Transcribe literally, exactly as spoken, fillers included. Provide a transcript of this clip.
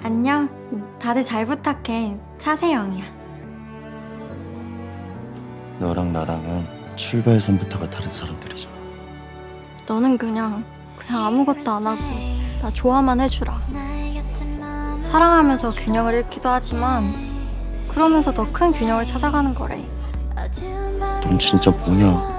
안녕. 다들 잘 부탁해. 차세영이야. 너랑 나랑은 출발선부터가 다른 사람들이잖아. 너는 그냥 그냥 아무것도 안 하고 나 좋아만 해주라. 사랑하면서 균형을 잃기도 하지만 그러면서 더 큰 균형을 찾아가는 거래. 넌 진짜 뭐냐?